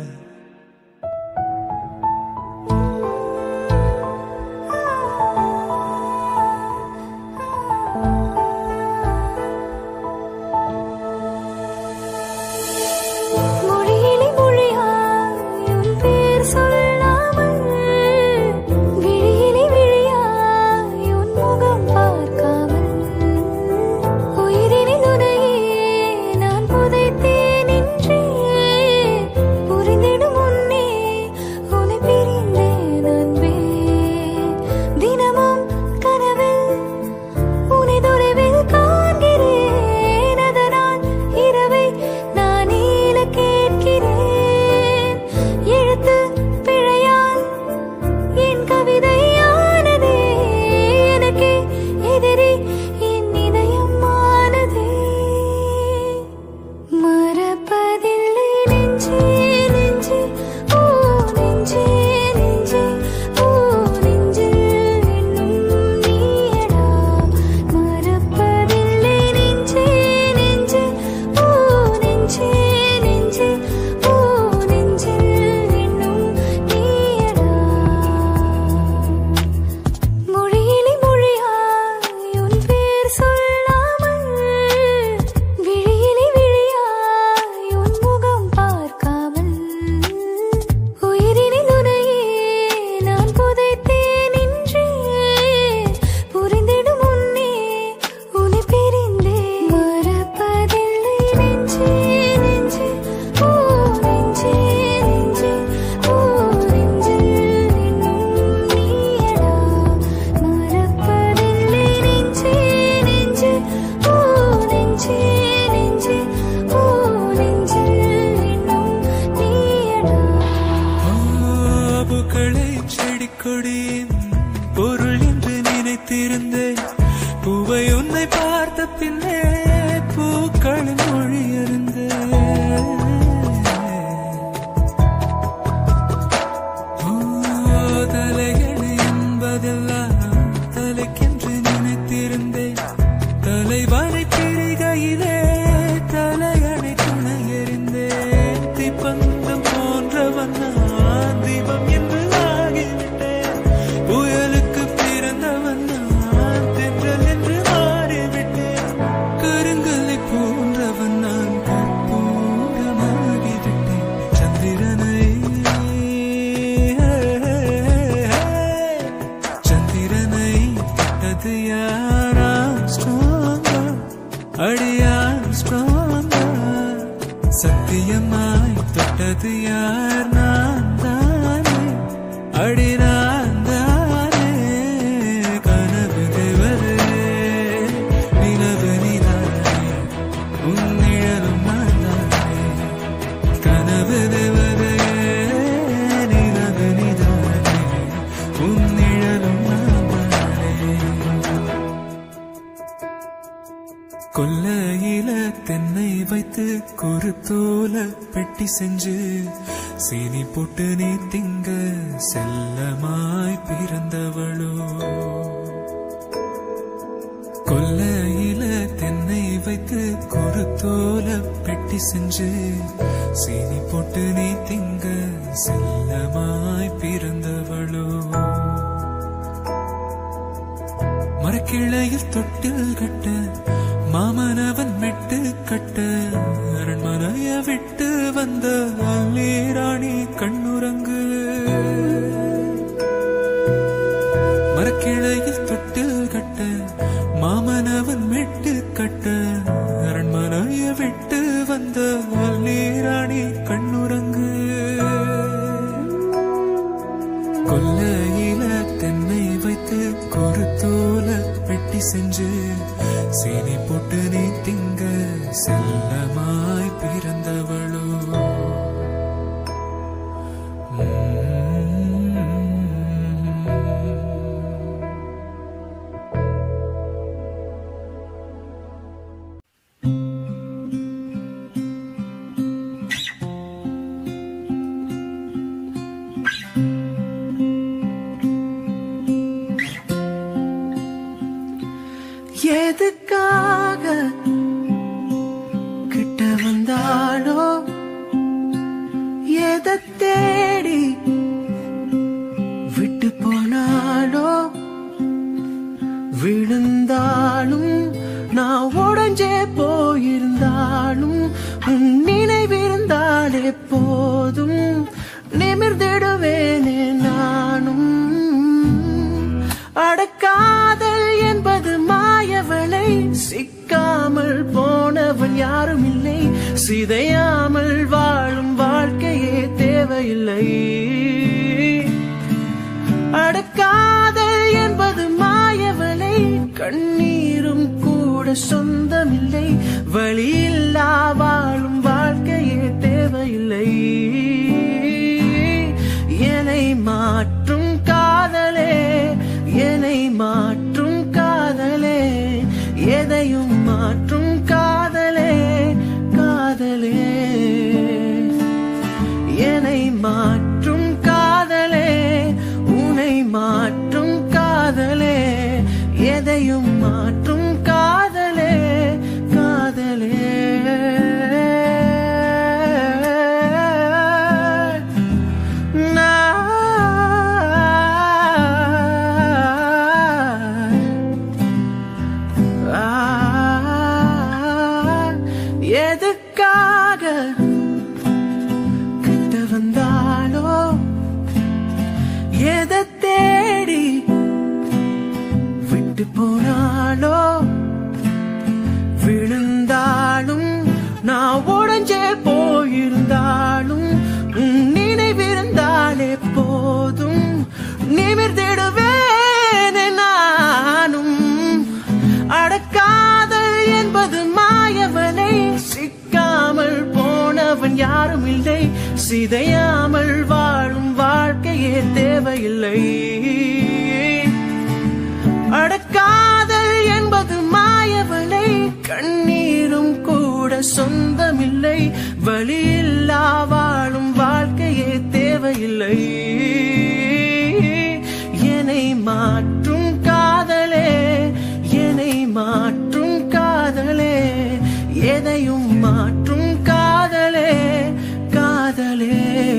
சத்தியமாய் தொட்டது யார் நான் தானே அடி நான் தானே கனவு தேவதே நிலவு நீதானே உன் நிழலும் நான் தானே கனவு தேவதே நிலவு நீதானே உன் நிழலும் நான் தானே கொல்லையில தென்னை வைத்து குருத்தோல பெட்டி செஞ்சு சீனி போட்டு நீ திங்க செல்லமாய் பிறந்தவளோ கொல்லையில தென்னை வைத்து குருத்தோல பெட்டி செஞ்சு சீனி போட்டு நீ திங்க செல்லமாய் பிறந்தவளோ மரக்கிளையில் தொட்டில் கட்ட மாமனவன் மெட்டு கட்ட அரண்மனைய விட்டு வந்த ராணி கண்ணுறங்கு மரக்கிளையில் தொட்டில் கட்ட மாமனவன் மெட்டு கட்ட அரண்மனைய விட்டு வந்த ராணி கண்ணுறங்கு. கொல்லையில தென்னை வைத்து கொருத்தோல வெட்டி செஞ்சு சீனி போட்டு நீ திங்க செல்லமாய் பிறந்தவளோ. எதுக்காக கிட்ட வந்தாளோ, எதை தேடி விட்டு போனாளோ, விழுந்தாலும் நான் உடஞ்சே போயிருந்தாலும் உன் நினைவிருந்தாலே போதும், நிமிர்ந்திடுவேனே நானும். அடக்காதல் என்பது மாயவளை, சிக்காமல் போனவன் யாரும் இல்லை, சிதையாமல் வாழும் வாழ்க்கையே தேவையில்லை. அடக்காதல் என்பது மாயவளை, கண்ணீரும் கூட சொந்தமில்லை, வழியில்லா வாழும் வாழ்க்கையே தேவையில்லை. என்னை மாற்றும் காதலே, என்னை மாற்றும் காதலே, எதையும் மாற்றும் காதலே, காதலே. என்னை மாற்றும் காதலே, உன்னை மாற்றும் காதலே, எதையும் மாற்றும் காதலே, காதலே. எதுக்காக கிட்ட வந்தாளோ, எதை தேடி விட்டு போனாளோ, விழுந்தாலும் நான் உடஞ்சே போயிருந்தாலும் உன் நினைவிருந்தாலே போதும், நிமிர்ந்திடுவேனே நானும். அடக்காதல் என்பது மாயவனை, சிக்காமல் போனவன் யாரும் இல்லை, சிதையாமல் வாழும் வாழ்க்கையே தேவையில்லை. அடக்காதல் என்பது மாயவனை, கண்ணீரும் கூட சொந்தமில்லை, வழியில்லா வாழும் வாழ்க்கையே தேவையில்லை. என்னை மாற்றும் காதலே, என்னை மாற்றும் காதலே, எதையும் மாற்றும் காதலே, காதலே.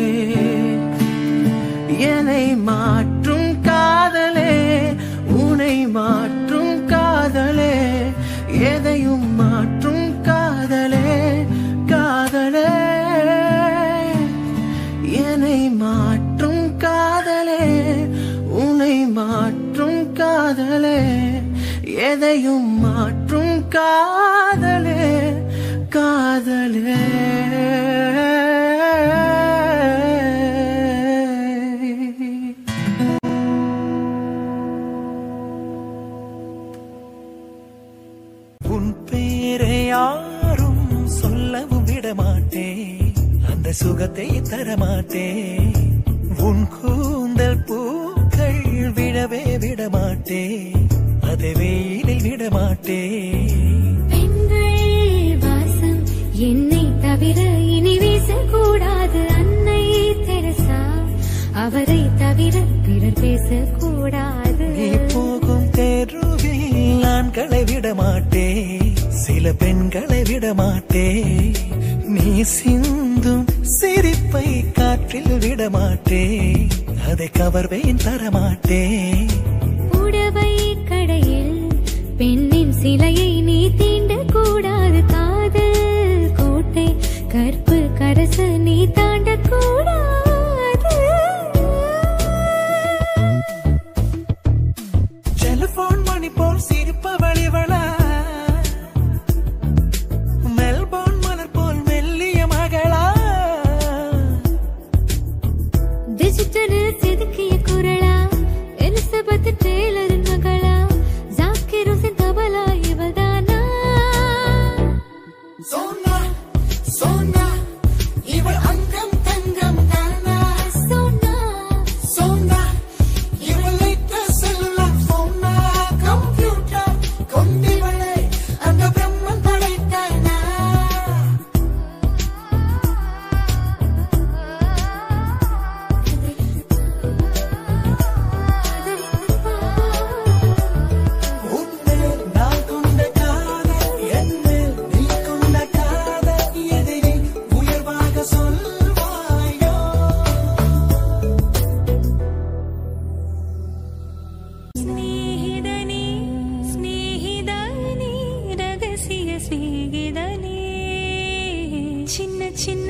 என்னை மாற்றும் காதலே, உன்னை மாற்றும் காதலே, எதையும் மாற்றும் காதலே, காதலே. என்னை மாற்றும் காதலே, உன்னை மாற்றும் காதலே, எதையும் மாற்றும் காதலே, காதலே. உன் பேரை யாரும் சொல்லவும் விடமாட்டேன், அந்த சுகத்தை தரமாட்டேன். உன் கூந்தல் பூக்கள் விடவே விடமாட்டேன், அதை வெயிலில் விடமாட்டேன். பெண்கள் வாசம் என்னை தவிர இனி வீசக்கூடாது, அன்னை தெரசா அவரை தவிர பிறர் பேசக்கூடாது. நீ போகும் தெருவில் ஆண்களை விடமாட்டேன், சில பெண்களை விடமாட்டேன். நீ சிந்தும் சிரிப்பை காற்றில் விடமாட்டேன், அதை கவர்வேன் தரமாட்டேன். புடவை கடையில் பெண்ணின் சிலையை நீ தீண்டக் கூடாது, காதல் கோட்டை கற்பு கரச நீ தாண்டக் கூடாது. டெலிபோன் மணி போல் சிரிப்பவளிவளா, மெல்போர்ன் மலர் போல் மெல்லிய மகளா.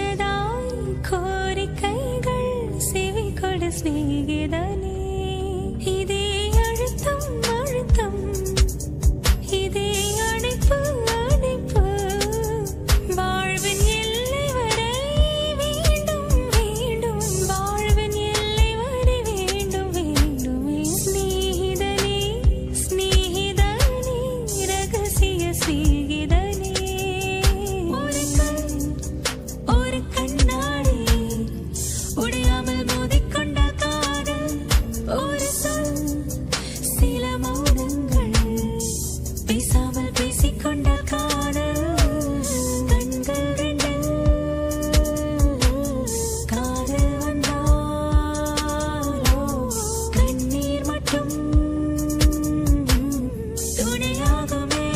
சின்னதாய் கோரிக்கைகள் செவி கொடு சிநேகிதனே. இதே அழுத்தம் அழுத்தம், இதே அணைப்பு அணைப்பு, வாழ்வின் எல்லை வரை வேண்டும் வேண்டும், வாழ்வின் எல்லை வரை வேண்டும் வேண்டுமே. ஸ்நேகிதனே ஸ்நேகிதனே, ரகசிய சிநேகிதனே. ஒரு கண்ணாடி உடையாமல் மோதிக்கொண்ட காதல், ஒரு சொல் சில மௌனங்கள் பேசாமல் பேசிக்கொண்ட காதல். கண்கள் ரெண்டு காதல் வந்தாலோ கண்ணீர் மட்டும் துணையாகுமே.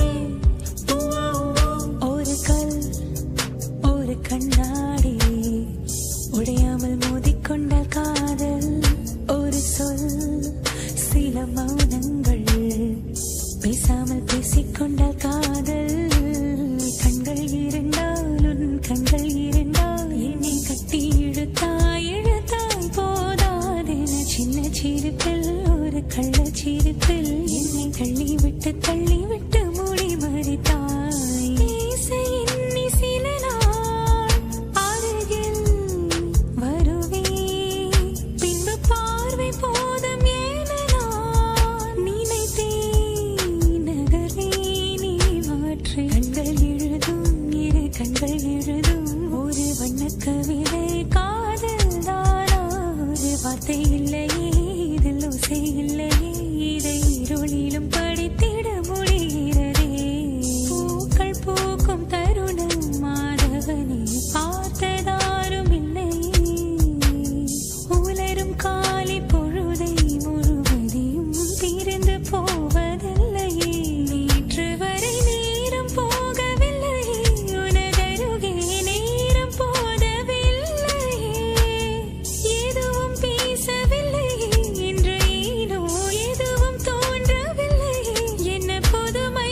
ஒரு கல் ஒரு கண்ணாடி உடையாமல் மோதிக்கொண்ட காதல், ஒரு சொல் சில மௌனங்கள் பேசாமல் பேசிக்கொண்ட காதல். கண்கள் இரண்டால் உன் கண்கள் இரண்டால் என்னை கட்டி இழுத்தாய் இழுத்தாய் போதாதென சின்ன சிரிப்பில் ஒரு கள்ளச்சிரிப்பில் என்னை தள்ளி விட்டு மூடி மறித்தாய். இசையின்னி சில நாள் அருகில் வருவே, பின்பு பார்வை போதும் என நான் நினைத்தேன். நகரே நீ மாற்றி கண்கள் எழுதும் இரு கண்கள் எழுதும் ஒரு வண்ணக் கவிதை. காதல் தானா ஒரு வார்த்தை இல்லையே, இதில் ஓசை இல்லையே, இதை இருளிலும் படித்திட முடிகிறதே. பூக்கள் பூக்கும் தருணம் மாதவனே பார்த்ததாரும் இல்லையே, உலரும் காலை பொழுதை முழுவதையும் பிரிந்து போவதில்லையே. நேற்று வரை நேரம் போகவில்லையே, உனதருகே நேரம் போதவில்லையே, எதுவும் பேசவில்லையே, இன்று ஏனோ எதுவும் தோன்றவில்லையே, என்ன புதுமை.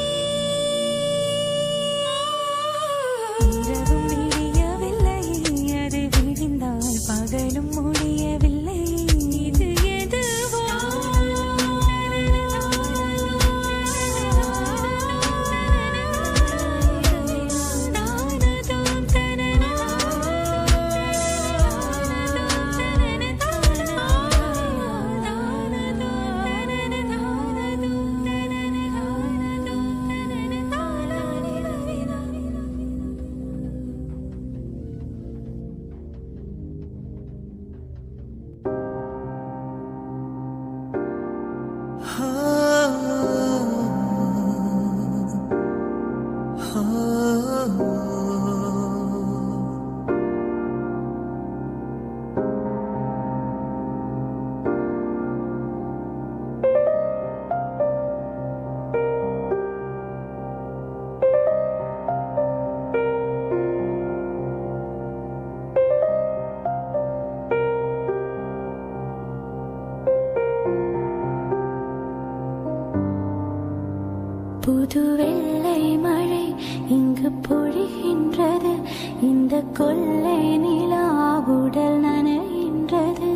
இரவும் விடியவில்லையே, அது விடிந்தால் பகலும் முடியவில்லை, இது எதுவோ தானதோம் தனனா புது வெள்ளை மழை இங்கு பொழிகின்றது, இந்த கொள்ளை நிலா உடல் நனைகின்றது.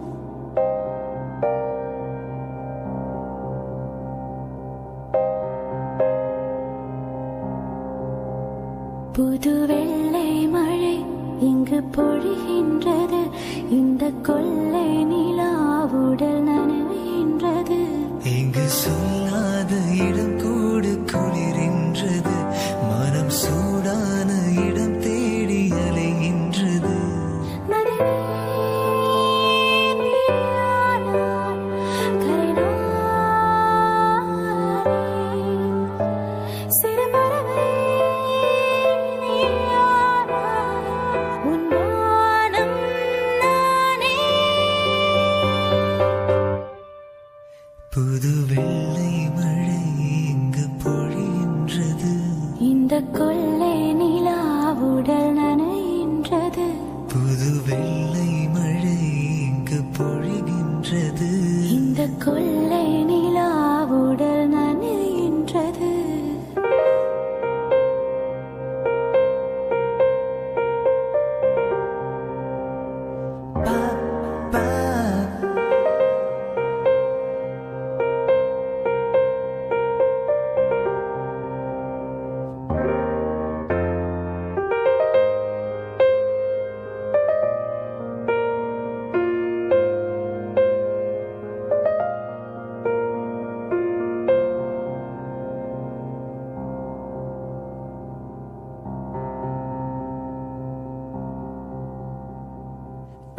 புது வெள்ளை மழை இங்கு பொழிகின்றது, இந்த கொள்ளை நிலா உடல் நனைகின்றது. இங்கு சொல்லாத இடம் கூடு குளிரின்றது, மனம் சூடான இடம் தேடி அலைகின்றது. புது வெள்ளை மழை இங்கு பொழிகின்றது, இந்த கொள்ளை நிலா உடல் நனைகின்றது. புது வெள்ளை மழை இங்கு பொழிகின்றது, இந்த கொள்ளை நிலா உடல் நனைகின்றது.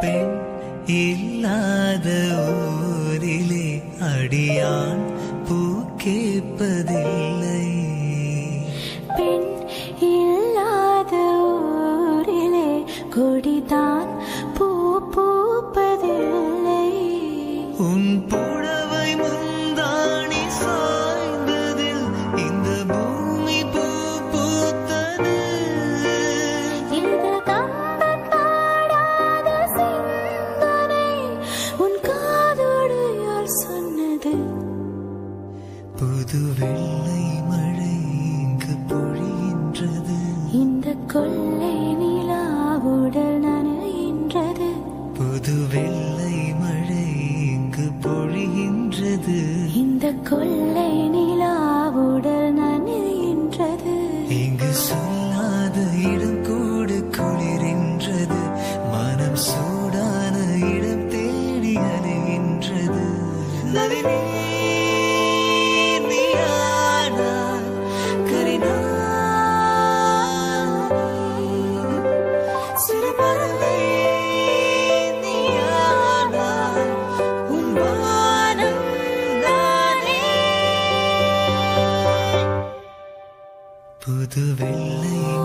பெண் இல்லாத ஊரிலே அடியான் பூ கேட்பதில்லை. பெண் இல்லாத ஊரிலே கொடிதான் பூ பூப்பதில்லை. உன் புடவை முந்தாணி சாய்ந்ததில் இந்த பூமி பூ பூத்தது. இது கம்பன் பாடாத சிந்தனை உன் காதோடு யார் சொன்னது? புது வெள்ளை மழை இங்கு பொழிகின்றது. இந்த கொள்ளை நிலா உடல் நனைகின்றது. புது வெள்ளை மழை இங்கு பொழிகின்றது. இந்த கொள்ளை நிலா உடல் நனைகின்றது. இங்கு சொல்லாத இடம் கூட குளிரின்றது. மனம் சூடான இடம் தேடி அலைகின்றது. நளினி நீயானாய் கரினாய் சிறு பறவை நீயானாய் உன் வானம் நானே. புது வெள்ளை